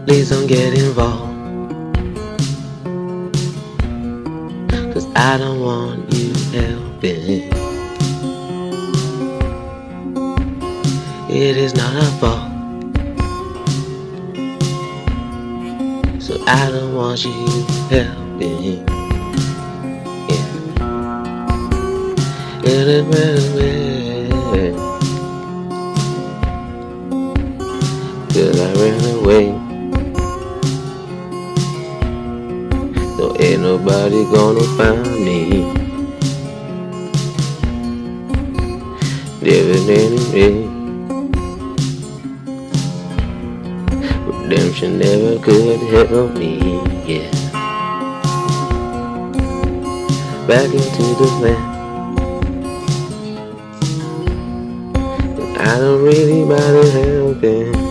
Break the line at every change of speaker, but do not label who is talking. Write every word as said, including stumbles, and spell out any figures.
Please don't get involved, 'cause I don't want you helping. It is not our fault, so I don't want you helping. Yeah. It is way, 'cause I ran away. So ain't nobody gonna find me. Living anyway. Redemption never could help me, yeah. Back into the land, and I don't really mind helping.